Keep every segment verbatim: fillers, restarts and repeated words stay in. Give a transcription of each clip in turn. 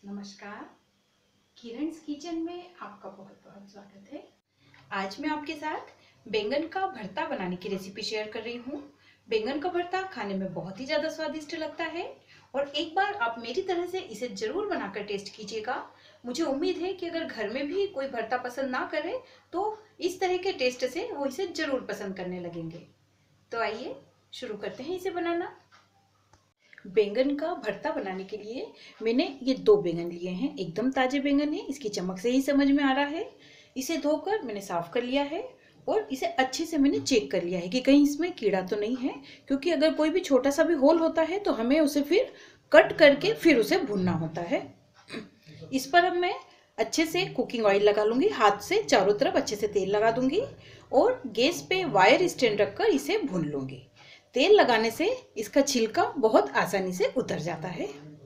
नमस्कार, किरण's किचन में आपका बहुत बहुत स्वागत है। आज मैं आपके साथ बैंगन का भरता बनाने की रेसिपी शेयर कर रही हूँ। बैंगन का भरता खाने में बहुत ही ज़्यादा स्वादिष्ट लगता है और एक बार आप मेरी तरह से इसे ज़रूर बनाकर टेस्ट कीजिएगा। मुझे उम्मीद है कि अगर घर में भी कोई भरता पसंद ना करे तो इस तरह के टेस्ट से वो इसे ज़रूर पसंद करने लगेंगे। तो आइए शुरू करते हैं इसे बनाना। बैंगन का भरता बनाने के लिए मैंने ये दो बैंगन लिए हैं। एकदम ताजे बैंगन है, इसकी चमक से ही समझ में आ रहा है। इसे धोकर मैंने साफ कर लिया है और इसे अच्छे से मैंने चेक कर लिया है कि कहीं इसमें कीड़ा तो नहीं है, क्योंकि अगर कोई भी छोटा सा भी होल होता है तो हमें उसे फिर कट करके फिर उसे भूनना होता है। इस पर अब मैं अच्छे से कुकिंग ऑयल लगा लूंगी, हाथ से चारों तरफ अच्छे से तेल लगा दूंगी और गैस पे वायर स्टैंड रखकर इसे भून लूंगी। तेल लगाने से इसका छिलका बहुत आसानी से उतर जाता है।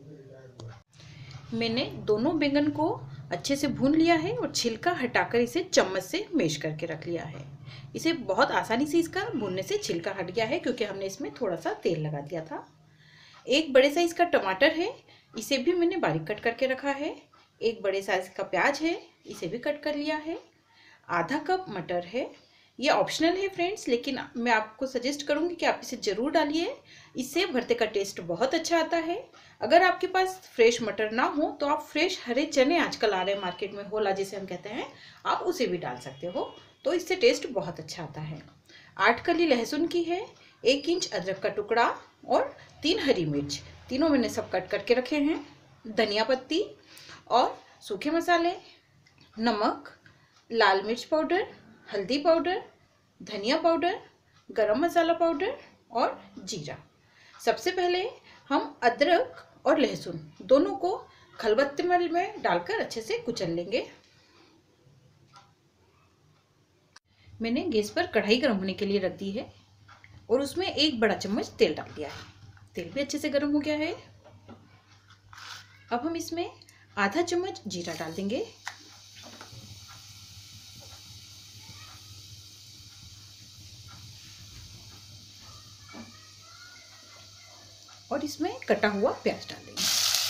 मैंने दोनों बैंगन को अच्छे से भून लिया है और छिलका हटाकर इसे चम्मच से मैश करके रख लिया है। इसे बहुत आसानी से इसका भूनने से छिलका हट गया है, क्योंकि हमने इसमें थोड़ा सा तेल लगा दिया था। एक बड़े साइज का टमाटर है, इसे भी मैंने बारीक कट करके रखा है। एक बड़े साइज का प्याज है, इसे भी कट कर लिया है। आधा कप मटर है, ये ऑप्शनल है फ्रेंड्स, लेकिन मैं आपको सजेस्ट करूंगी कि आप इसे ज़रूर डालिए। इससे भरते का टेस्ट बहुत अच्छा आता है। अगर आपके पास फ्रेश मटर ना हो तो आप फ्रेश हरे चने आजकल आ रहे हैं मार्केट में, होला जिसे हम कहते हैं, आप उसे भी डाल सकते हो, तो इससे टेस्ट बहुत अच्छा आता है। आठ कली लहसुन की है, एक इंच अदरक का टुकड़ा और तीन हरी मिर्च, तीनों मैंने सब कट करके रखे हैं। धनिया पत्ती और सूखे मसाले, नमक, लाल मिर्च पाउडर, हल्दी पाउडर, धनिया पाउडर, गरम मसाला पाउडर और जीरा। सबसे पहले हम अदरक और लहसुन दोनों को खलबत्ते में डालकर अच्छे से कुचल लेंगे। मैंने गैस पर कढ़ाई गर्म होने के लिए रख दी है और उसमें एक बड़ा चम्मच तेल डाल दिया है। तेल भी अच्छे से गर्म हो गया है। अब हम इसमें आधा चम्मच जीरा डाल देंगे और इसमें कटा हुआ प्याज डाल देंगे।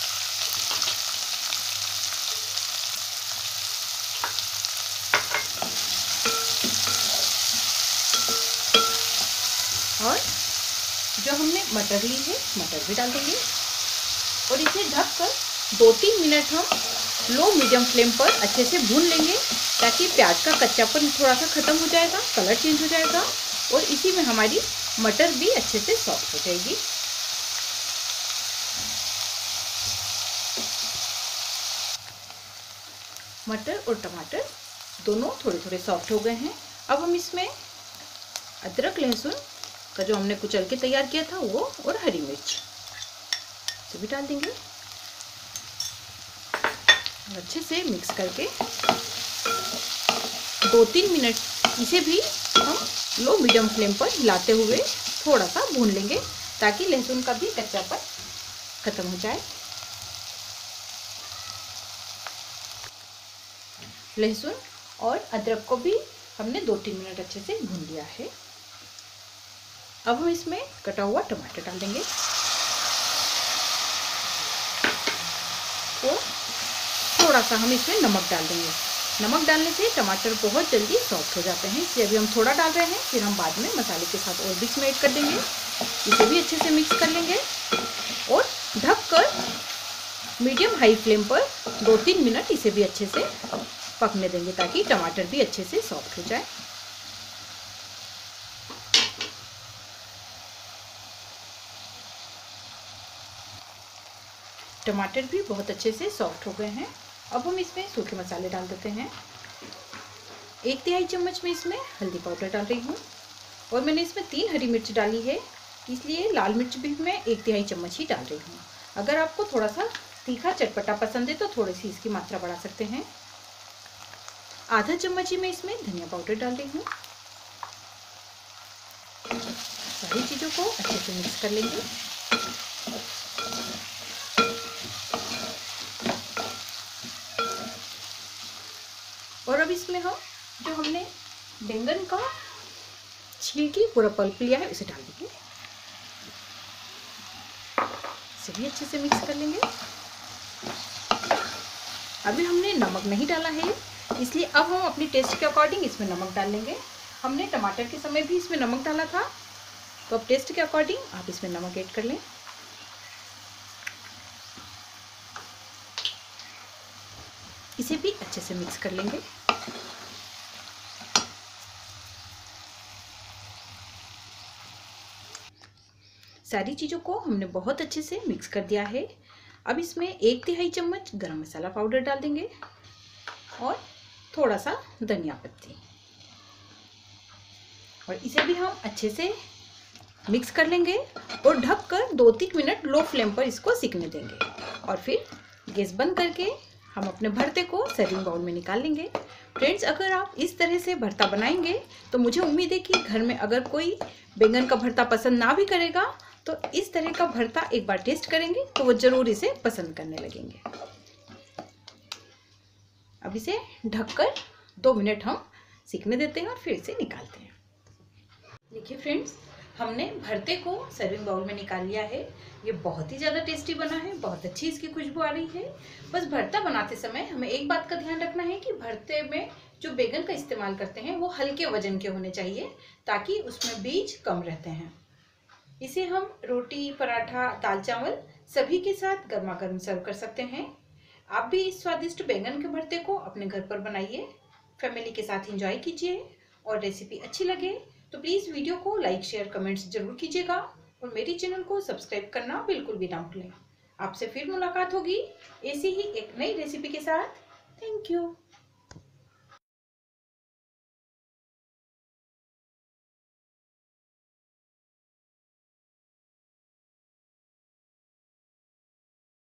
और जो हमने मटर ली है, मटर भी डाल देंगे और इसे ढककर दो तीन मिनट हम लो मीडियम फ्लेम पर अच्छे से भून लेंगे, ताकि प्याज का कच्चापन थोड़ा सा खत्म हो जाएगा, कलर चेंज हो जाएगा और इसी में हमारी मटर भी अच्छे से सॉफ्ट हो जाएगी। मटर और टमाटर दोनों थोड़े थोड़े सॉफ्ट हो गए हैं। अब हम इसमें अदरक लहसुन का जो हमने कुचल के तैयार किया था वो और हरी मिर्च इसे भी डाल देंगे और अच्छे से मिक्स करके दो तीन मिनट इसे भी हम लो मीडियम फ्लेम पर हिलाते हुए थोड़ा सा भून लेंगे, ताकि लहसुन का भी कच्चापन खत्म हो जाए। लहसुन और अदरक को भी हमने दो तीन मिनट अच्छे से भून लिया है। अब हम इसमें कटा हुआ टमाटर डाल देंगे और थोड़ा सा हम इसमें नमक डाल देंगे। नमक डालने से टमाटर बहुत जल्दी सॉफ्ट हो जाते हैं, इसलिए अभी हम थोड़ा डाल रहे हैं, फिर हम बाद में मसाले के साथ और भी इसमें ऐड कर देंगे। इसे भी अच्छे से मिक्स कर लेंगे और ढककर मीडियम हाई फ्लेम पर दो तीन मिनट इसे भी अच्छे से पकने देंगे, ताकि टमाटर भी अच्छे से सॉफ्ट हो जाए। टमाटर भी बहुत अच्छे से सॉफ्ट हो गए हैं। अब हम इसमें सूखे मसाले डाल देते हैं। एक तिहाई चम्मच में इसमें हल्दी पाउडर डाल रही हूँ और मैंने इसमें तीन हरी मिर्च डाली है, इसलिए लाल मिर्च भी मैं एक तिहाई चम्मच ही डाल रही हूँ। अगर आपको थोड़ा सा तीखा चटपटा पसंद है तो थोड़ी सी इसकी मात्रा बढ़ा सकते हैं। आधा चम्मच ही मैं इसमें धनिया पाउडर डाल रही हूँ। सारी चीज़ों को अच्छे से मिक्स कर लेंगे। और अब इसमें हम जो हमने बैंगन का छिलकी पूरा पल्प लिया है उसे डाल देंगे। इसे भी अच्छे से मिक्स कर लेंगे। अभी हमने नमक नहीं डाला है, इसलिए अब हम अपनी टेस्ट के अकॉर्डिंग इसमें नमक डाल लेंगे। हमने टमाटर के समय भी इसमें नमक डाला था, तो अब टेस्ट के अकॉर्डिंग आप इसमें नमक ऐड कर लें। इसे भी अच्छे से मिक्स कर लेंगे। सारी चीज़ों को हमने बहुत अच्छे से मिक्स कर दिया है। अब इसमें एक तिहाई चम्मच गरम मसाला पाउडर डाल देंगे और थोड़ा सा धनिया पत्ती, और इसे भी हम अच्छे से मिक्स कर लेंगे और ढककर दो तीन मिनट लो फ्लेम पर इसको सिकने देंगे, और फिर गैस बंद करके हम अपने भरते को सर्विंग बाउल में निकाल लेंगे। फ्रेंड्स, अगर आप इस तरह से भरता बनाएंगे तो मुझे उम्मीद है कि घर में अगर कोई बैंगन का भरता पसंद ना भी करेगा तो इस तरह का भरता एक बार टेस्ट करेंगे तो वो जरूर इसे पसंद करने लगेंगे। अब इसे ढककर दो मिनट हम सिकने देते हैं और फिर इसे निकालते हैं। देखिए फ्रेंड्स, हमने भरते को सर्विंग बाउल में निकाल लिया है। ये बहुत ही ज़्यादा टेस्टी बना है, बहुत अच्छी इसकी खुशबू आ रही है। बस भरता बनाते समय हमें एक बात का ध्यान रखना है कि भरते में जो बैंगन का इस्तेमाल करते हैं वो हल्के वजन के होने चाहिए, ताकि उसमें बीज कम रहते हैं। इसे हम रोटी, पराठा, दाल चावल सभी के साथ गर्मा गर्म सर्व कर सकते हैं। आप भी इस स्वादिष्ट बैंगन के भरते को अपने घर पर बनाइए, फैमिली के साथ एंजॉय कीजिए, और रेसिपी अच्छी लगे तो प्लीज़ वीडियो को लाइक, शेयर, कमेंट्स जरूर कीजिएगा, और मेरे चैनल को सब्सक्राइब करना बिल्कुल भी ना भूलें। आपसे फिर मुलाकात होगी ऐसी ही एक नई रेसिपी के साथ। Thank you.